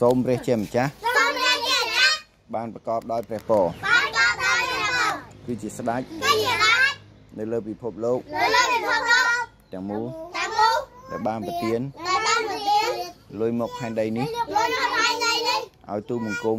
សូមព្រះជាម្ចាស់បានប្រកបដោយព្រះពរគឺជាស្ដេចនៅលើពិភពលោកទាំងមូលដែលបានប្រទានលុយមកផែនដីនេះឲ្យទូបង្គំ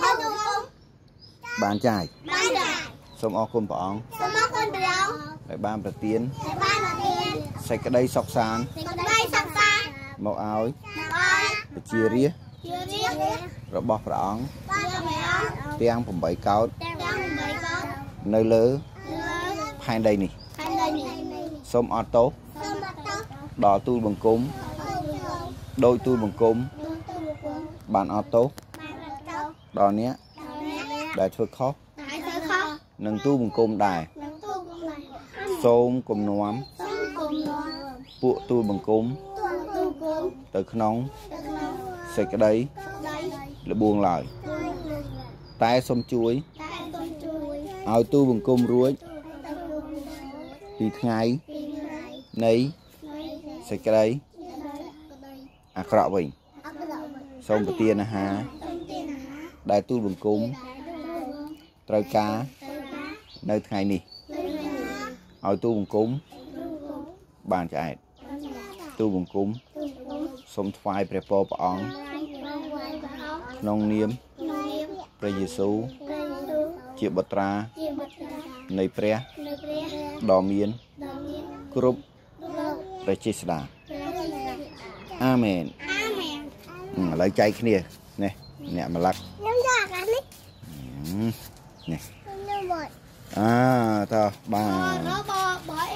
បានចាយសូមអរគុណព្រះអង្គដែលបានប្រទានសេចក្តីសុខសាន្តមកឲ្យប្រជារាស្ត្ររបស់ព្រះអង្គទាំង8កោដនៅលើផែនដីនេះសូមអត់ទោសដល់ទូលបង្គំដោយទូលបង្គំបានអត់ទោសដល់អ្នកដែលធ្វើខុសនឹងទូលបង្គំដែរសូមគំនុំពួកទូលបង្គំទៅក្នុងសេចក្តីល្បួងឡើយតែសូមជួយឲ្យទូលបង្គំរួចពីថ្ងៃនៃសេចក្តីអាក្រក់វិញសូមប្រទានអាហារដែលទូលបង្គំត្រូវការនៅថ្ងៃនេះឲ្យទូលបង្គំបានឆ្អែតទូលបង្គំសូមថ្វាយព្រះពរព្រះអង្គក្នុងនាមព្រះយេស៊ូវជាបុត្រានៃព្រះដ៏មានគ្រប់ព្រះចេស្តាអាមែនឥឡូវចែកគ្នានេះអ្នកម្លឹកខ្ញុំយកអានេះនេះតើបាទ